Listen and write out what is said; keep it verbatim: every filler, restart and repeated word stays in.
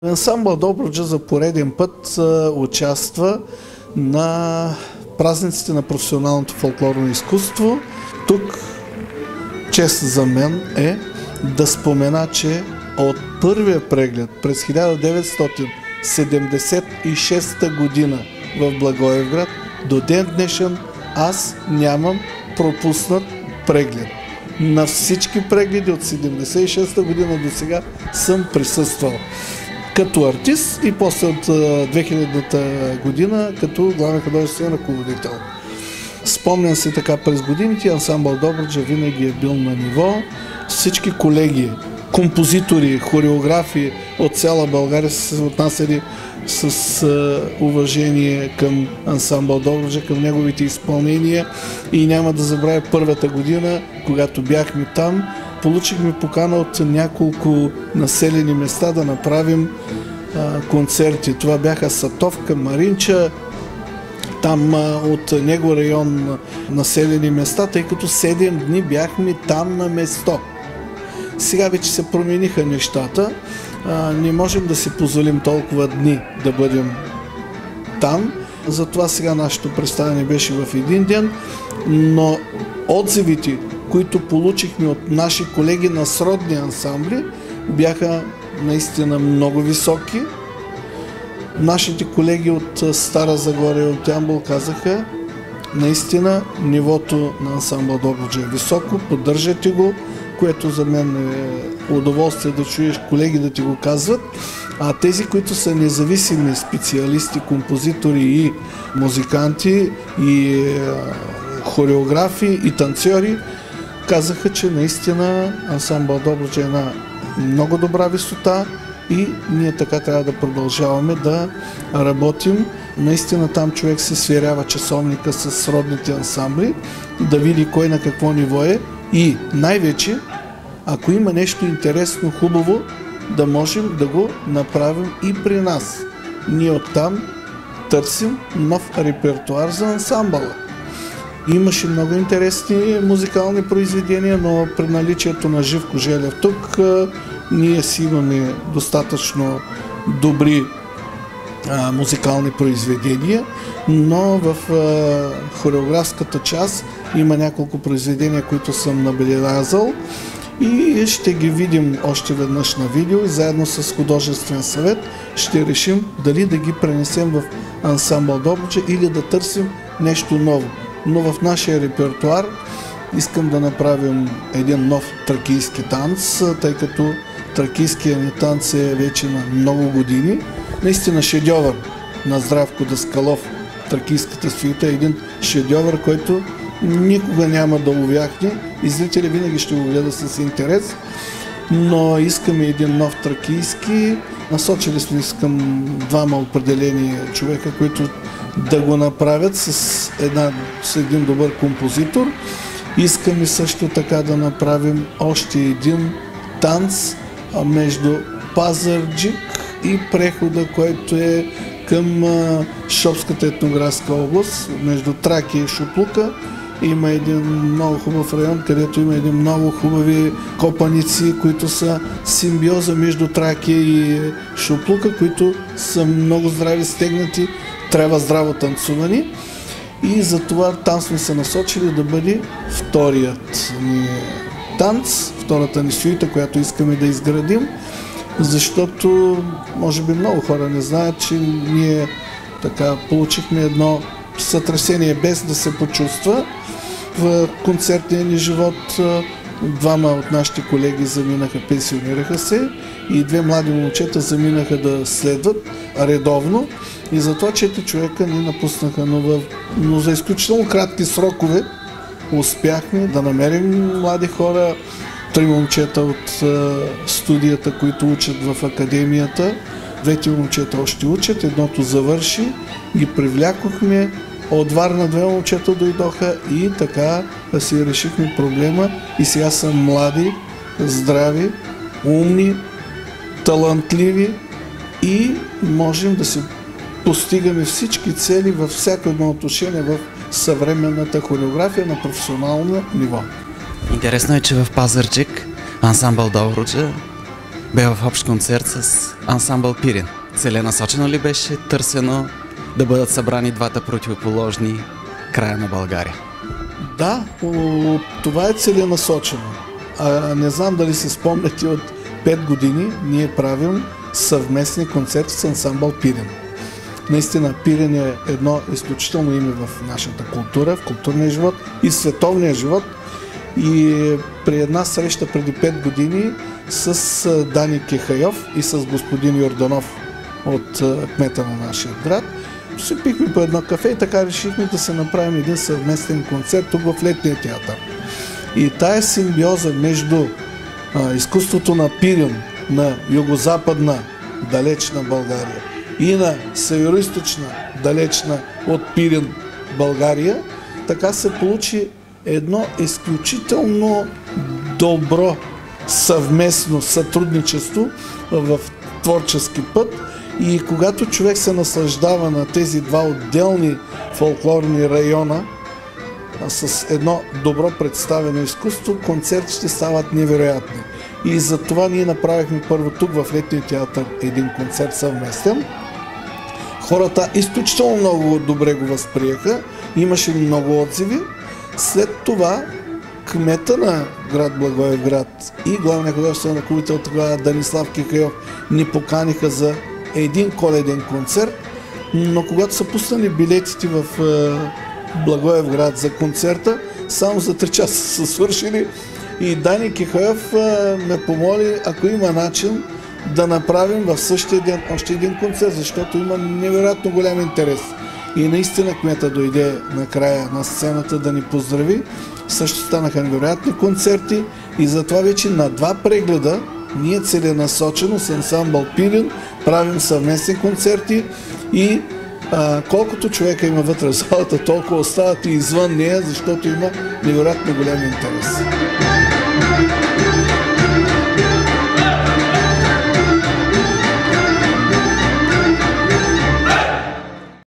Ансамбъл Добруджа за пореден път участва на празниците на професионалното фолклорно изкуство. Тук чест за мен е да спомена, че от първия преглед през хиляда деветстотин седемдесет и шеста година в Благоевград до ден днешен аз нямам пропуснат преглед. На всички прегледи от седемдесет и шеста година до сега съм присъствал като артист и после от две хилядната година като главен художествен ръководител. Спомням се така през годините, ансамбъл Добруджа винаги е бил на ниво. Всички колеги, композитори, хореографи от цяла България са се отнасяли с уважение към ансамбъл Добруджа, към неговите изпълнения и няма да забравя първата година, когато бяхме там. Получихме покана от няколко населени места да направим а, концерти. Това бяха Сатовка, Маринча, там а, от него район населени места, тъй като седем дни бяхме там на место. Сега вече се промениха нещата. А, не можем да си позволим толкова дни да бъдем там. Затова сега нашето представяне беше в един ден, но отзивите, които получихме от наши колеги на сродни ансамбли, бяха наистина много високи. Нашите колеги от Стара Загора и от Ямбол казаха, наистина нивото на ансамбъл Добруджа е високо, поддържате го, което за мен е удоволствие да чуеш колеги да ти го казват. А тези, които са независими специалисти, композитори и музиканти, и хореографи, и танцори, казаха, че наистина ансамбъл Добруджа е една много добра висота и ние така трябва да продължаваме да работим. Наистина там човек се сверява часовника с родните ансамбли, да види кой на какво ниво е и най-вече, ако има нещо интересно, хубаво, да можем да го направим и при нас. Ние оттам търсим нов репертуар за ансамбъла. Имаше много интересни музикални произведения, но при наличието на Живко Желев тук ние си имаме достатъчно добри а, музикални произведения, но в а, хореографската част има няколко произведения, които съм набелязал и ще ги видим още веднъж на видео и заедно с художествен съвет ще решим дали да ги пренесем в ансамбъл Добруджа или да търсим нещо ново. Но в нашия репертуар искам да направим един нов тракийски танц, тъй като тракийският ни танц е вече на много години. Наистина шедьовър на Здравко Даскалов, тракийската свита е един шедьовър, който никога няма да увяхне и зрители винаги ще го гледат с интерес. Но искаме един нов тракийски. Насочили сме към двама определени човека, които да го направят с, една, с един добър композитор. Искаме също така да направим още един танц между Пазарджик и прехода, който е към Шопската етнографска област, между Тракия и Шуплука. Има един много хубав район, където има един много хубави копаници, които са симбиоза между Тракия и Шуплука, които са много здрави, стегнати, трябва здраво танцувани. И затова там сме се насочили да бъде вторият ни танц, втората ни суита, която искаме да изградим, защото може би много хора не знаят, че ние така получихме едно сътресение без да се почувства. В концертния ни живот двама от нашите колеги заминаха, пенсионираха се и две млади момчета заминаха да следват редовно и затова четири човека ни напуснаха, но, в, но за изключително кратки срокове успяхме да намерим млади хора, три момчета от а, студията, които учат в академията, двете момчета още учат, едното завърши, ги привлякохме. От Варна две момчета дойдоха и така да си решихме проблема и сега са млади, здрави, умни, талантливи и можем да си постигаме всички цели във всяко едно отношение в съвременната хореография на професионално ниво. Интересно е, че в Пазарджик ансамбъл Добруджа бе в общ концерт с ансамбъл Пирин. Целенасочено ли беше търсено да бъдат събрани двата противоположни края на България? Да, това е целенасочено. А, не знам дали се спомняте, от пет години ние правим съвместни концерти с ансамбъл Пирин. Наистина Пирин е едно изключително име в нашата култура, в културния живот и световния живот. И при една среща преди пет години с Дани Кехайов и с господин Йорданов от кмета на нашия град си пихме по едно кафе и така решихме да се направим един съвместен концерт тук в Летния театър. И тая симбиоза между а, изкуството на Пирин, на югозападна, далечна България и на североизточна, далечна от Пирин България, така се получи едно изключително добро съвместно сътрудничество в творчески път. И когато човек се наслаждава на тези два отделни фолклорни района с едно добро представено изкуство, концертите стават невероятни. И за това ние направихме първо тук в Летния театър един концерт съвместен. Хората изключително много добре го възприеха, имаше много отзиви. След това кмета на град Благоевград и главният художествен ръководител тогава Данислав Кехайов ни поканиха за един коледен концерт, но когато са пуснали билетите в Благоевград за концерта, само за три часа са свършили и Дани Кехайов ме помоли, ако има начин, да направим в същия ден още един концерт, защото има невероятно голям интерес. И наистина кмета дойде накрая на сцената да ни поздрави. Също станаха невероятни концерти и затова вече на два прегледа ние целенасочено с ансамбъл Пирин правим съвместни концерти и а, колкото човека има вътре в залата, толкова остават и извън нея, защото има невероятно голям интерес.